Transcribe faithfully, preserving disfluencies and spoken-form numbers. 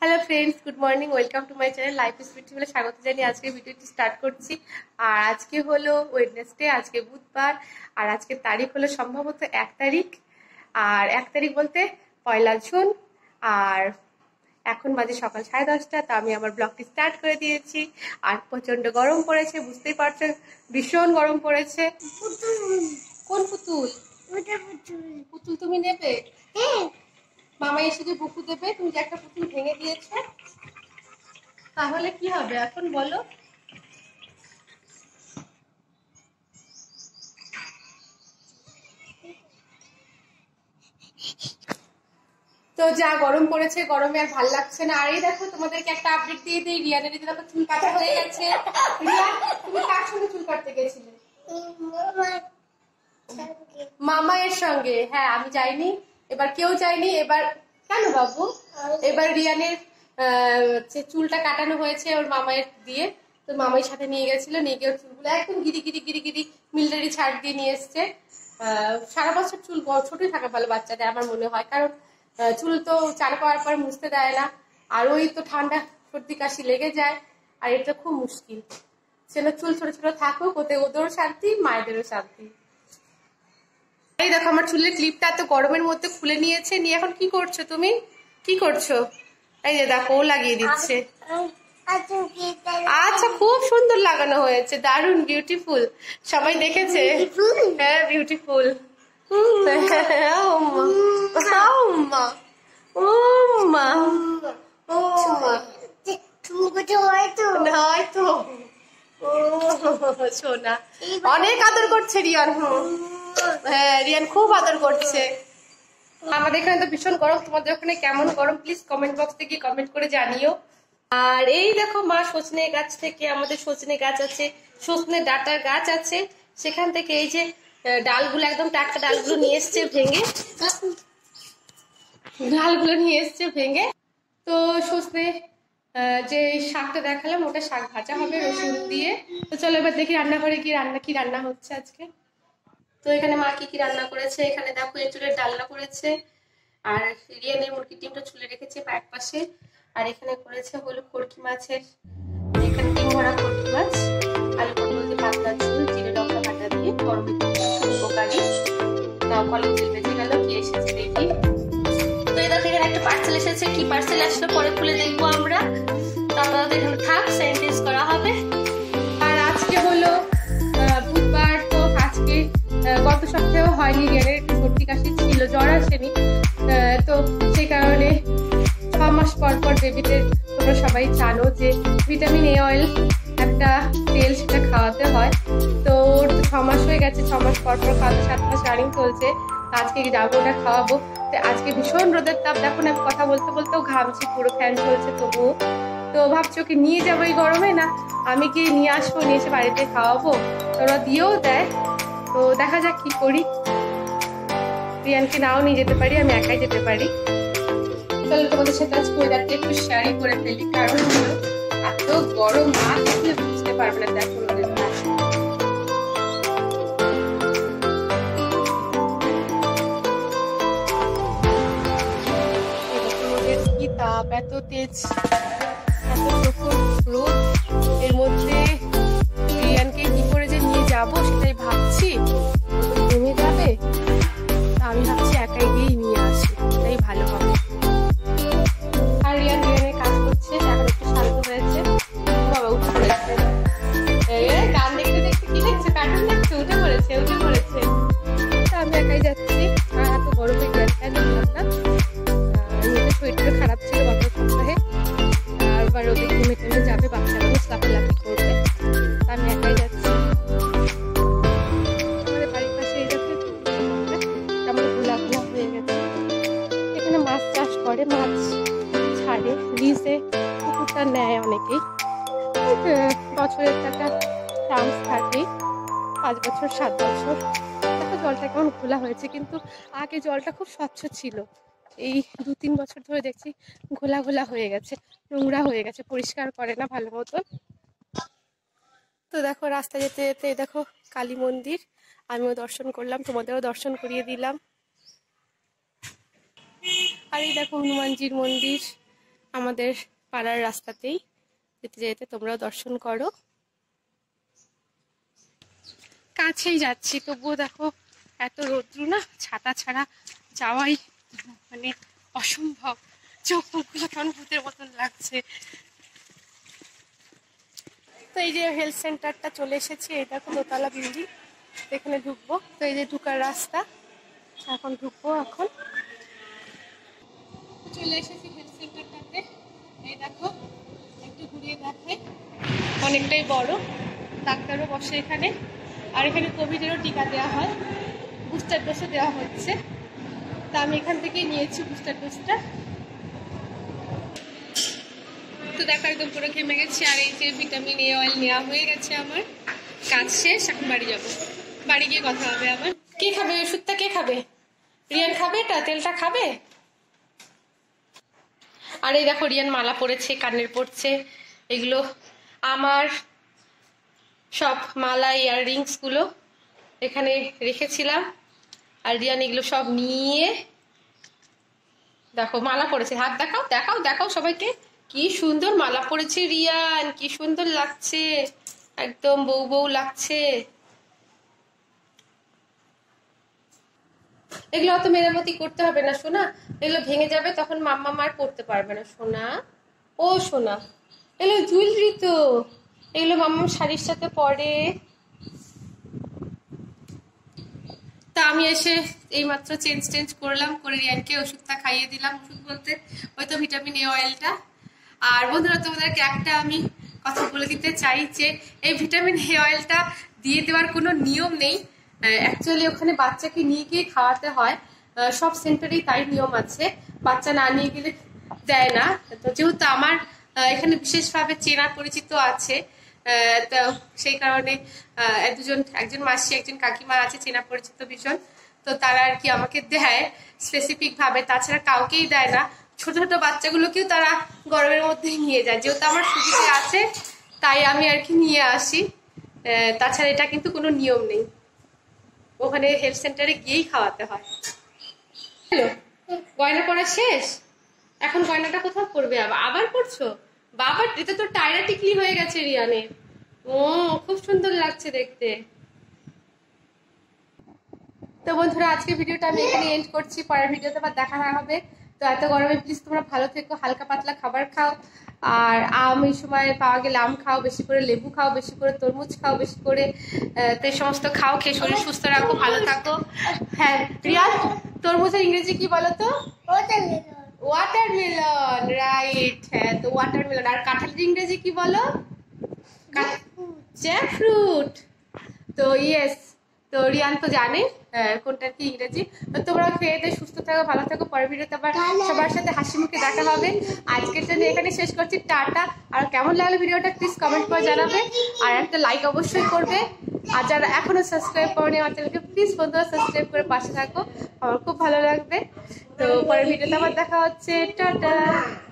Hello friends, good morning, welcome to my channel life is beautiful. স্বাগত জানিয়ে আজকে ভিডিওটি স্টার্ট করছি। আর আজকে হলো ওয়েডনেসডে, আজকে বুধবার, আর আজকের তারিখ হলো সম্ভবত এক তারিখ। আর এক তারিখ বলতে পয়লা জুন। আর এখন বাজে সকাল সাড়ে দশটা। তো আমি আমার ব্লগটি স্টার্ট করে দিয়েছি। আর প্রচন্ড গরম পড়েছে, বুঝতেই পারছো, ভীষণ গরম পড়েছে। কোন পুতুল? পুতুল তুমি নেবে? মামা এসে যে বুকু দেবে, তুমি যে একটা পুতুল ভেঙে দিয়েছো, তাহলে কি হবে এখন বলো? তো যা গরম পড়েছে, গরমে আর ভাল লাগছে না। আর এই দেখো, তোমাদেরকে একটা আপডেট দিয়ে দিই, রিয়ানের এই দেখো চুল কাটা হয়ে গেছে। রিয়ান, তুমি কার সঙ্গে চুল কাটতে গেছিলে? মামা এর সঙ্গে। হ্যাঁ, আমি যাইনি, এবার কেউ যায়নি। এবার কেন বাবু? এবার রিয়ানের চুলটা কাটানো হয়েছে ওর মামায়ের দিয়ে। তো মামাই সাথে নিয়ে গেছিল, নিয়ে গিয়ে চুলগুলো একদম গিরি গিরি গিরি গিরি মিলিটারি ছাড় দিয়ে নিয়ে এসছে। সারা বছর চুল ছোটই থাকা ভালো বাচ্চাদের, আমার মনে হয়, কারণ চুল তো চান করার পর মুছতে দেয় না। আর ওই তো ঠান্ডা সর্দি কাশি লেগে যায়, আর এটা খুব মুশকিল। সেটা চুল ছোট ছোট থাকুক, ওতে ওদেরও শান্তি, মায়েদেরও শান্তি। এই দেখো, আমার চুলের ক্লিপটা এত গরমের মধ্যে খুলে নিয়েছে। নিয়ে এখন কি করছো তুমি? কি করছো? এই যে দেখো, ও লাগিয়ে দিচ্ছে। আচ্ছা, খুব সুন্দর লাগানো হয়েছে, দারুন, বিউটিফুল। সবাই দেখেছে? হ্যাঁ, বিউটিফুল। সোনা অনেক আদর করছে রিয়ান। হ্যাঁ, রিয়ান খুব আদর করছে। আমাদের এখানে তো ভীষণ গরম, তোমাদের ওখানে কেমন গরম প্লিজ কমেন্ট বক্স থেকে কমেন্ট করে জানিও। আর এই দেখো, মা সজনে গাছ থেকে, আমাদের সজনে গাছ আছে, সজনে ডাটার গাছ আছে, সেখান থেকে এই যে ডালগুলো, একদম টাটকা ডালগুলো নিয়ে এসছে ভেঙে, ডালগুলো নিয়ে এসছে ভেঙে। তো সজনে যে শাকটা দেখালাম, ওটা শাক ভাজা হবে রসুন দিয়ে। তো চলো এবার দেখি রান্নাঘরে গিয়ে রান্না কি রান্না হচ্ছে আজকে। তো এখানে মা কি কি রান্না করেছে, এখানে দেখো এঁচুড়ের ডালনা করেছে, আর রিয়ানের মুরগির ডিমটা চুলে রেখেছে এক পাশে। আর এখানে করেছে হলো খড়কি মাছের, এখানে ডিম ভরা খড়কি মাছ, আলু পটল দিয়ে পাতলা ঝোল, জিরে লঙ্কা বাটা দিয়ে গরম উপকারী। তাও কলেজ তেল বেজে গেল, কি এসেছে দেখি। তো এদের থেকে একটা পার্সেল এসেছে, কি পার্সেল আসলো পরে খুলে দেখবো আমরা। তারপর এখানে থাক, স্যানিটাইজ করা হবে। আর আজকে হলো বুধবার, তো আজকে গত সপ্তাহেও হয়নি, রিয়ানের একটু সর্দি কাশি ছিল, জ্বর আসেনি। তো সেই কারণে ছ মাস পর পর বেবিদের, তোমরা সবাই জানো যে ভিটামিন এ অয়েল একটা তেল, সেটা খাওয়াতে হয়। তো ওর তো ছ মাস হয়ে গেছে, ছ মাস পর পর খাওয়াতে, সাত মাস রানিং চলছে। আজকে যাবো, ওটা খাওয়াবো। তো আজকে ভীষণ রোদের তাপ, দেখুন আমি কথা বলতে বলতেও ঘামছি, পুরো ফ্যান চলছে তবুও। তো ভাবছি ওকে নিয়ে যাবো এই গরমে, না আমি কি নিয়ে আসবো, নিয়ে এসে বাড়িতে খাওয়াবো, ওরা দিয়েও দেয়। তো দেখা যাক কি করি। রিয়ানকে নাও নিয়ে যেতে পারি, আমি একাই যেতে পারি। চলো তোমাদের সাথে আজকে ওয়েদারটা একটু শেয়ারই করে ফেলি, কারণ হলো এত গরম, মা দেখলে বুঝতে পারবে না। দেখো ওয়েদারটা, কি তাপ, এত তেজ, এত প্রখর রোদ। এর মধ্যে রিয়ানকে কি করে যে নিয়ে যাবো সেটাই ভাবছি। নেমে যাবে, তা আমি ভাবছি একাই গিয়েই নিয়ে আসি, এটাই ভালো হবে। আর রিয়ান রিয়ানের কাজ করছে, এখন একটু শান্ত হয়েছে। বাবা উঠে পড়েছে, গান দেখতে দেখতে কি দেখছে, কার্টুন দেখছে, উঠে পড়েছে উঠে পড়েছে তা আমি একাই যাচ্ছি। আর এত গরমে রিয়ানকে নিলাম না, এমনিতে শরীরটা খারাপ ছিল গত সপ্তাহে। আর এবার ওদের ঘুমে টেমে যাবে, বাচ্চারা লাফালাফি করবে, তা আমি একাই যাচ্ছি। আমাদের বাড়ির পাশে এই যাচ্ছে কেমন খোলা খোলা হয়ে গেছে। এখানে মাছ চাষ করে, মাছ ছাড়ে লিজে, পুকুরটা নেয় অনেকেই, বছরের টাকা চান্স থাকে, পাঁচ বছর সাত বছর। দেখো জলটা কেমন খোলা হয়েছে, কিন্তু আগে জলটা খুব স্বচ্ছ ছিল। এই দু তিন বছর ধরে দেখছি ঘোলা ঘোলা হয়ে গেছে, নোংরা হয়ে গেছে, পরিষ্কার করে না ভালো মতন। তো দেখো রাস্তা যেতে যেতে দেখো কালী মন্দির, আমিও দর্শন করলাম, তোমাদেরও দর্শন করিয়ে দিলাম। আর এই দেখো হনুমানজির মন্দির, আমাদের পাড়ার রাস্তাতেই যেতে যেতে তোমরাও দর্শন করো। কাছেই যাচ্ছি, তবুও দেখো এত রৌদ্র না, ছাতা ছাড়া যাওয়াই মানে অসম্ভব। চোখ মুখগুলো কেমন ভূতের মতন লাগছে। তো এই যে হেলথ সেন্টারটা চলে এসেছি, এই দেখো দোতলা বিল্ডিং, এখানে ঢুকবো। তো এই যে ঢুকার রাস্তা, এখন ঢুকবো। এখন চলে এসেছি হেলথ সেন্টারটাতে। এই দেখো একটু ঘুরিয়ে দেখাই, অনেকটাই বড়, ডাক্তারও বসে এখানে। আর এখানে কোভিডেরও টিকা দেওয়া হয়, বুস্টার ডোজও দেওয়া হচ্ছে। তা আমি এখান থেকেই নিয়েছি বুস্টার ডোজটা। তো দেখো একদম পুরো ঘেমে গেছি। আর এই যে ভিটামিন এ অয়েল নেওয়া হয়ে গেছে আমার, কাজ শেষ, এখন বাড়ি যাবো। বাড়ি গিয়ে কথা হবে আমার। কে খাবে ওষুধটা? কে খাবে? রিয়ান খাবে এটা? তেলটা খাবে? আর এই দেখো রিয়ান মালা পরেছে, কানের পড়ছে। এগুলো আমার সব মালা, ইয়াররিংস গুলো এখানে রেখেছিলাম। আর রিয়ান এগুলো সব নিয়ে দেখো মালা পরেছে। হাত দেখাও, দেখাও, দেখাও সবাইকে। কি সুন্দর মালা পরেছে রিয়ান, কি সুন্দর লাগছে, একদম বউ বউ লাগছে। এগুলো অত মেরামতি করতে হবে না সোনা, এগুলো ভেঙে যাবে, তখন মাম্মা মার পড়তে পারবে না সোনা। ও সোনা, এগুলো জুয়েলারি তো, এগুলো মাম্মার শাড়ির সাথে পরে। তা আমি এসে এইমাত্র চেঞ্জ টেঞ্জ করলাম, করে রিয়ানকে ওষুধটা খাইয়ে দিলাম। ওষুধ বলতে ওই তো ভিটামিন এ অয়েলটা। আর বন্ধুরা তোমাদেরকে একটা আমি কথা বলে দিতে চাই যে এই ভিটামিন এ অয়েলটা দিয়ে দেওয়ার কোনো নিয়ম নেই। অ্যাকচুয়ালি ওখানে বাচ্চাকে নিয়ে গিয়ে খাওয়াতে হয়, সব সেন্টারেই তাই নিয়ম আছে, বাচ্চা না নিয়ে গেলে দেয় না। তো যেহেতু আমার এখানে বিশেষভাবে চেনা পরিচিত আছে, তো সেই কারণে দুজন, একজন মাসি একজন কাকিমা আছে চেনা পরিচিত ভীষণ, তো তারা আর কি আমাকে দেয় স্পেসিফিক ভাবে, তাছাড়া কাউকেই দেয় না। ছোট ছোট বাচ্চাগুলোকেও তারা গরমের মধ্যেই নিয়ে যায়, যেহেতু আমার সুবিধে আছে তাই আমি আর কি নিয়ে আসি। তাছাড়া এটা কিন্তু কোনো নিয়ম নেই, ওখানে হেলথ সেন্টারে গিয়েই খাওয়াতে হয়। হ্যালো, গয়না পড়া শেষ? এখন গয়নাটা কোথাও পড়বে? আবার আবার পড়ছো? বাবার এটা তো টায়রা টিকলি হয়ে গেছে রিয়ানের। ও খুব সুন্দর লাগছে দেখতে। তো বন্ধুরা আজকে ভিডিওটা আমি এখানে এন্ড করছি, পরের ভিডিওতে আবার দেখা হবে। তো এত গরমে প্লিজ তোমরা ভালো থেকো, হালকা পাতলা খাবার খাও। আর আম এই সময় পাওয়া গেলে আম খাও, বেশি করে লেবু খাও, বেশি করে তরমুজ খাও, বেশি করে তো এই সমস্ত খাও, খেয়ে শরীর সুস্থ রাখো, ভালো থাকো। হ্যাঁ রিয়ান, তরমুজের ইংরেজি কি বলো তো? Watermelon, right. হ্যাঁ তো ওয়াটারমেলন। আর কাঁঠালের ইংরেজি কি বলো? জ্যাকফ্রুট। তো ইয়েস, তো রিয়ান তো জানে কোনটার কি ইংরেজি। তো তোমরা খেয়ে দিয়ে সুস্থ থাকো, ভালো থাকো। পরের ভিডিওতে আবার সবার সাথে হাসি মুখে দেখা হবে। আজকের জন্য এখানে শেষ করছি, টাটা। আর কেমন লাগলো ভিডিওটা প্লিজ কমেন্ট করে জানাবে, আর একটা লাইক অবশ্যই করবে। আর যারা এখনো সাবস্ক্রাইব করেনি আমার চ্যানেলকে প্লিজ বন্ধুরা সাবস্ক্রাইব করে পাশে থাকো, আমার খুব ভালো লাগবে। তো পরের ভিডিওতে আবার দেখা হচ্ছে, টাটা।